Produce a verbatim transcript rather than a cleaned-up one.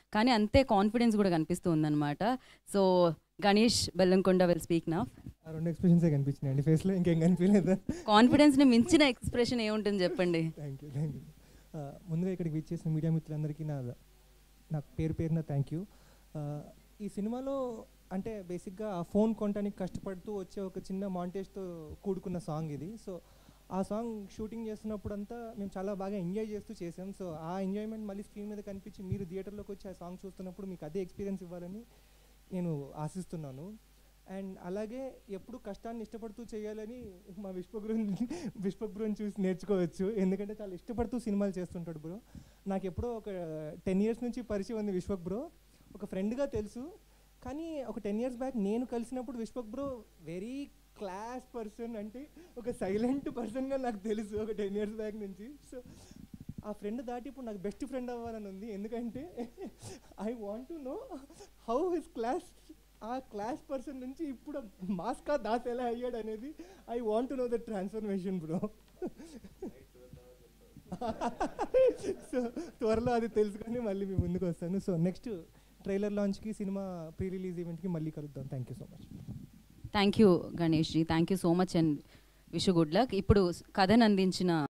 కానీ అంతే కాన్ఫిడెన్స్ కూడా కనిపిస్తూ ఉందన్నమాట. So Ganesh Bellamkonda will speak now. ఆ రెండు ఎక్స్ప్రెషన్సే కనిపించినాయండి ఫేస్లో, ఇంకేం కనిపించలేదు. కాన్ఫిడెన్స్ని మించిన ఎక్స్ప్రెషన్ ఏముంటుంది చెప్పండి. థ్యాంక్ యూ థ్యాంక్ యూ ముందుగా ఇక్కడికి విచ్చేసిన మీడియా మిత్రులందరికీ నా నాకు పేరు పేరున థ్యాంక్ యూ. ఈ సినిమాలో అంటే బేసిక్గా ఆ ఫోన్ కొనడానికి కష్టపడుతూ వచ్చే ఒక చిన్న మాంటేజ్తో కూడుకున్న సాంగ్ ఇది. సో ఆ సాంగ్ షూటింగ్ చేస్తున్నప్పుడు అంతా మేము చాలా బాగా ఎంజాయ్ చేస్తూ చేసాం. సో ఆ ఎంజాయ్మెంట్ మళ్ళీ స్క్రీన్ మీద కనిపించి మీరు థియేటర్లోకి వచ్చి ఆ సాంగ్ చూస్తున్నప్పుడు మీకు అదే ఎక్స్పీరియన్స్ ఇవ్వాలని నేను ఆశిస్తున్నాను. అండ్ అలాగే ఎప్పుడు కష్టాన్ని ఇష్టపడుతూ చేయాలని మా విశ్వబ్రోని విశ్వబ్రోని చూసి నేర్చుకోవచ్చు. ఎందుకంటే చాలా ఇష్టపడుతూ సినిమాలు చేస్తుంటాడు బ్రో. నాకు ఎప్పుడో ఒక టెన్ ఇయర్స్ నుంచి పరిచయం ఉంది విశ్వక్ బ్రో. ఒక ఫ్రెండ్గా తెలుసు, కానీ ఒక టెన్ ఇయర్స్ బ్యాక్ నేను కలిసినప్పుడు Vishwak bro very class person, అంటే ఒక సైలెంట్ పర్సన్గా నాకు తెలుసు ఒక టెన్ ఇయర్స్ బ్యాక్ నుంచి. సో ఆ ఫ్రెండ్ దాటి ఇప్పుడు నాకు బెస్ట్ ఫ్రెండ్ అవ్వాలని ఉంది. ఎందుకంటే I want to know how his class ఆ క్లాస్ పర్సన్ నుంచి ఇప్పుడు మాస్కా దాస్ ఎలా అయ్యాడు అనేది I want to know the transformation bro. So త్వరలో అది తెలుసుకొని మళ్ళీ మీ ముందుకు వస్తాను. సో నెక్స్ట్ ట్రైలర్ లాంచ్కి, సినిమా ప్రీ రిలీజ్ ఈవెంట్కి మళ్ళీ కలుద్దాం. Thank you so much. Thank you Ganesh ji, thank you so much and wish good luck. ఇప్పుడు కథను అందించిన